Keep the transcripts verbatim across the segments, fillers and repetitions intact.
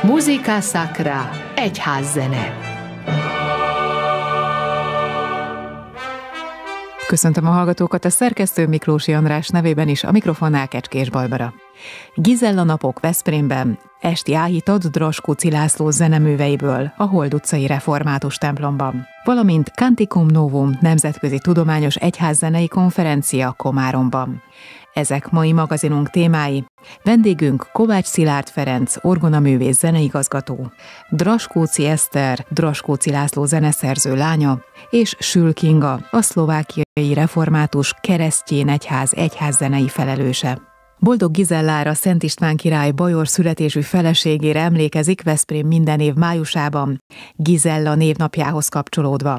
Musica Sacra, egyházzene. Köszöntöm a hallgatókat, a szerkesztő Miklósi András nevében is, a mikrofonnál Kecskés Barbara. Gizella napok Veszprémben, esti áhított Draskóczy László zeneműveiből a Hold utcai református templomban, valamint Canticum Novum nemzetközi tudományos egyházzenei konferencia Komáromban. Ezek mai magazinunk témái. Vendégünk Kovács Szilárd Ferenc, orgonaművész zeneigazgató, Draskóczy Eszter, Draskóczy László zeneszerző lánya, és Sül Kinga, a szlovákiai református keresztjén egyház egyházzenei felelőse. Boldog Gizellára, Szent István király bajor születésű feleségére emlékezik Veszprém minden év májusában, Gizella névnapjához kapcsolódva.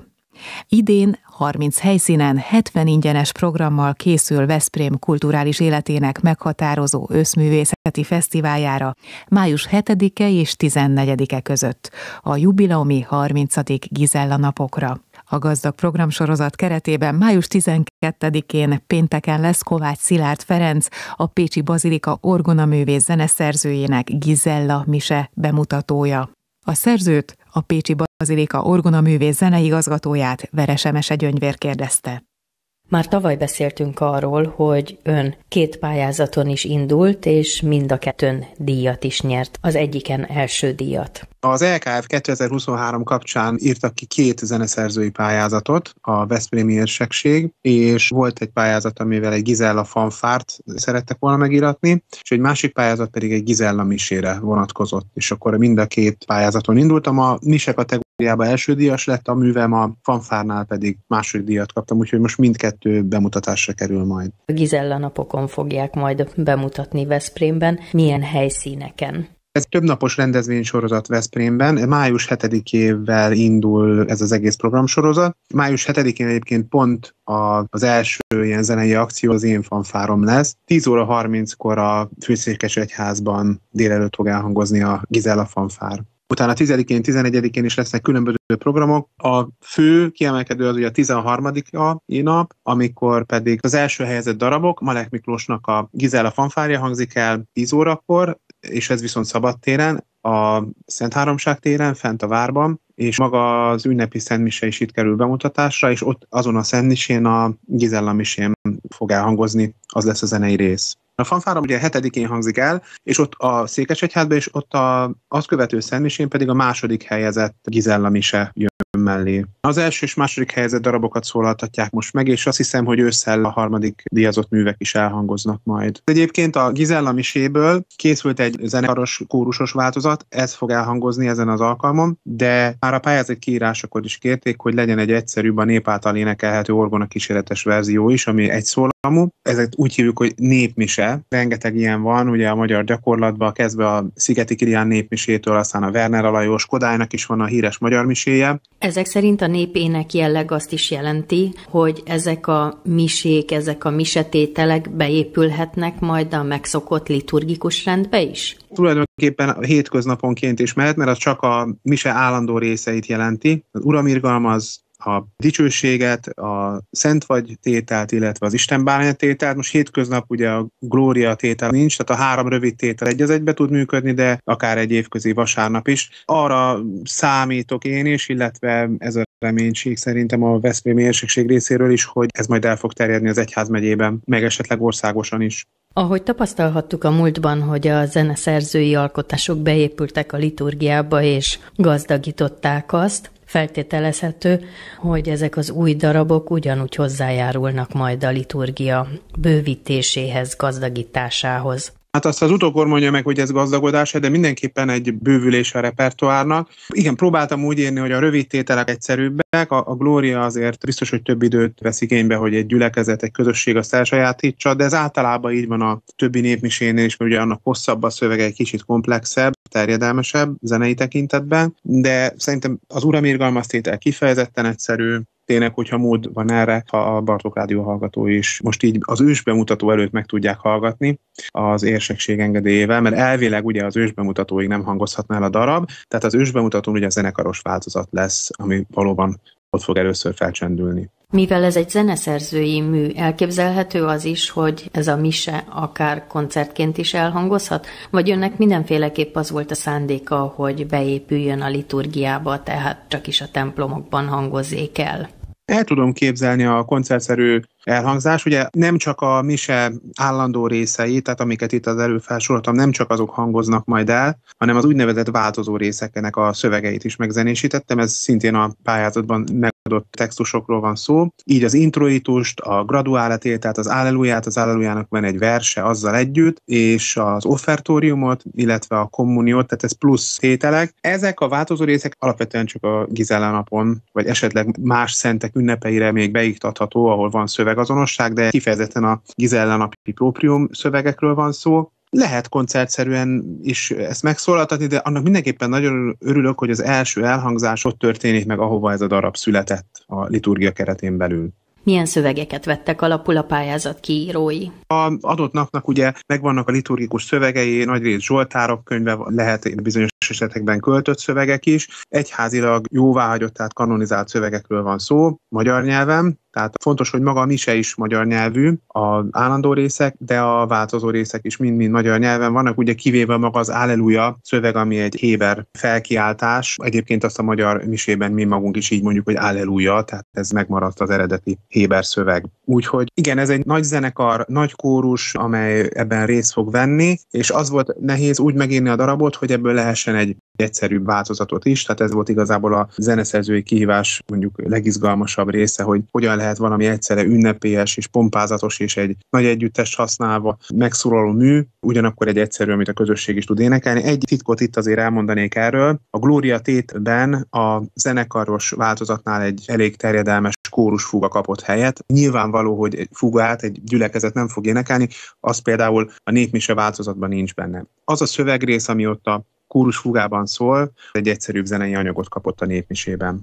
Idén harminc helyszínen hetven ingyenes programmal készül Veszprém kulturális életének meghatározó őszművészeti fesztiváljára május hetedike és tizennegyedike között, a jubileumi harmincadik Gizella napokra. A gazdag programsorozat keretében május tizenkettedikén pénteken lesz Kovács Szilárd Ferenc, a Pécsi Bazilika orgonaművész zeneszerzőjének Gizella mise bemutatója. A szerzőt, a Pécsi Bazilika orgonaművész zeneigazgatóját, Veres Emese Gyöngyvér kérdezte. Már tavaly beszéltünk arról, hogy ön két pályázaton is indult, és mind a kettőn díjat is nyert. Az egyiken első díjat. Az é ká ef kétezer-huszonhárom kapcsán írtak ki két zeneszerzői pályázatot, a Veszprémi Érsekség, és volt egy pályázat, amivel egy Gizella fanfárt szerettek volna megíratni, és egy másik pályázat pedig egy Gizella misére vonatkozott, és akkor mind a két pályázaton indultam. A mise kategóriában első díjas lett a művem, a fanfárnál pedig második díjat kaptam, úgyhogy most mindkettő bemutatásra kerül majd. A Gizella napokon fogják majd bemutatni Veszprémben. Milyen helyszíneken? Ez többnapos rendezvénysorozat Veszprémben, május hetedikével indul ez az egész programsorozat. május hetedikén egyébként pont a, az első ilyen zenei akció az én fanfárom lesz. tíz óra harminckor a Főszékesegyházban délelőtt fog elhangozni a Gizella fanfár. Utána tizedikén, tizenegyedikén is lesznek különböző programok. A fő kiemelkedő az ugye a tizenharmadika nap, amikor pedig az első helyezett darabok, Malek Miklósnak a Gizella fanfárja hangzik el tíz órakor, és ez viszont szabadtéren, a Szent Háromság téren, fent a várban, és maga az ünnepi szentmise is itt kerül bemutatásra, és ott azon a szentmisén a Gizella misén fog elhangozni, az lesz a zenei rész. A fanfára ugye hetedikén hangzik el, és ott a Székesegyházban, és ott a, az követő szentmisén pedig a második helyezett Gizella mise jön mellé. Az első és második helyezett darabokat szólaltatják most meg, és azt hiszem, hogy ősszel a harmadik díjazott művek is elhangoznak majd. Egyébként a Gizella miséből készült egy zenekaros, kórusos változat, ez fog elhangozni ezen az alkalmon, de már a pályázat kiírásakor is kérték, hogy legyen egy egyszerűbb, a nép által énekelhető orgona kíséretes verzió is, ami egy szólamú. Ezeket úgy hívjuk, hogy népmise. Rengeteg ilyen van, ugye a magyar gyakorlatban, kezdve a Szigeti Kirián népmisétől, aztán a Werner Alajos, Kodálynak is van a híres magyar miséje. Ezek szerint a népének jelleg azt is jelenti, hogy ezek a misék, ezek a misetételek beépülhetnek majd a megszokott liturgikus rendbe is? Tulajdonképpen a hétköznaponként is mehet, mert az csak a mise állandó részeit jelenti. Az uramirgalom az a dicsőséget, a szent vagy tételt, illetve az Isten báránya tételt. Most hétköznap ugye a glória tétel nincs, tehát a három rövid tétel egy az egybe tud működni, de akár egy évközi vasárnap is. Arra számítok én is, illetve ez a reménység szerintem a Veszprémi Érsekség részéről is, hogy ez majd el fog terjedni az egyházmegyében, meg esetleg országosan is. Ahogy tapasztalhattuk a múltban, hogy a zeneszerzői alkotások beépültek a liturgiába és gazdagították azt, feltételezhető, hogy ezek az új darabok ugyanúgy hozzájárulnak majd a liturgia bővítéséhez, gazdagításához. Hát azt az utókor mondja meg, hogy ez gazdagodás, de mindenképpen egy bővülés a repertoárnak. Igen, próbáltam úgy írni, hogy a rövid tételek egyszerűbbek, a, a glória azért biztos, hogy több időt vesz igénybe, hogy egy gyülekezet, egy közösség azt elsajátítsa, de ez általában így van a többi népmisénél is, mert ugye annak hosszabb a szövege, egy kicsit komplexebb, terjedelmesebb zenei tekintetben, de szerintem az uramirgalmas tétel kifejezetten egyszerű, tényleg, hogyha mód van erre, ha a Bartók Rádió hallgatói is most így az ősbemutató előtt meg tudják hallgatni az Érsekség engedélyével, mert elvileg ugye az ősbemutatóig nem hangozhatna el a darab, tehát az ősbemutatón ugye a zenekaros változat lesz, ami valóban ott fog először felcsendülni. Mivel ez egy zeneszerzői mű, elképzelhető az is, hogy ez a mise akár koncertként is elhangozhat, vagy önnek mindenféleképp az volt a szándéka, hogy beépüljön a liturgiába, tehát csak is a templomokban hangozzék el? El tudom képzelni a koncertszerű elhangzás, ugye nem csak a mise állandó részei, tehát amiket itt az előbb felsoroltam, nem csak azok hangoznak majd el, hanem az úgynevezett változó részeknek a szövegeit is megzenésítettem, ez szintén a pályázatban megadott textusokról van szó. Így az introitust, a graduáletét, tehát az álleluját, az állelujjának van egy verse azzal együtt, és az offertóriumot, illetve a kommuniót, tehát ez plusz tételek. Ezek a változó részek alapvetően csak a Gizella napon, vagy esetleg más szentek ünnepeire még beiktatható, ahol van szövegazonosság, de kifejezetten a Gizella napi proprium szövegekről van szó. Lehet koncertszerűen is ezt megszólaltatni, de annak mindenképpen nagyon örülök, hogy az első elhangzás ott történik meg, ahova ez a darab született a liturgia keretén belül. Milyen szövegeket vettek alapul a pályázat kiírói? A adott napnak ugye megvannak a liturgikus szövegei, nagyrészt zsoltárok könyve, lehet bizonyos esetekben költött szövegek is. Egyházilag jóváhagyott, tehát kanonizált szövegekről van szó magyar nyelven. Tehát fontos, hogy maga a mise is magyar nyelvű, az állandó részek, de a változó részek is mind-mind magyar nyelven vannak, ugye kivéve maga az Alleluja szöveg, ami egy héber felkiáltás. Egyébként azt a magyar misében mi magunk is így mondjuk, hogy Alleluja, tehát ez megmaradt az eredeti héber szöveg. Úgyhogy igen, ez egy nagy zenekar, nagy kórus, amely ebben részt fog venni, és az volt nehéz úgy megírni a darabot, hogy ebből lehessen egy egyszerűbb változatot is, tehát ez volt igazából a zeneszerzői kihívás mondjuk legizgalmasabb része, hogy hogyan lehet valami egyszerre ünnepélyes és pompázatos és egy nagy együttest használva megszólaló mű, ugyanakkor egy egyszerű, amit a közösség is tud énekelni. Egy titkot itt azért elmondanék erről. A Gloria tétben a zenekaros változatnál egy elég terjedelmes kórusfuga kapott helyet. Nyilvánvaló, hogy egy fugát egy gyülekezet nem fog énekelni, az például a népmise változatban nincs benne. Az a szövegrész, ami ott a kórusfugában szól, egy egyszerűbb zenei anyagot kapott a népmisében.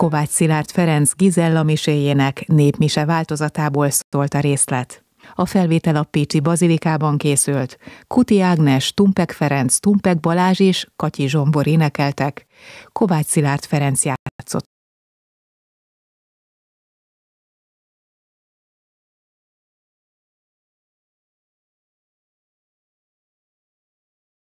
Kovács Szilárd Ferenc Gizella miséjének népmise változatából szólt a részlet. A felvétel a pécsi bazilikában készült. Kuti Ágnes, Tumpek Ferenc, Tumpek Balázs és Katyi Zsombor énekeltek. Kovács Szilárd Ferenc játszott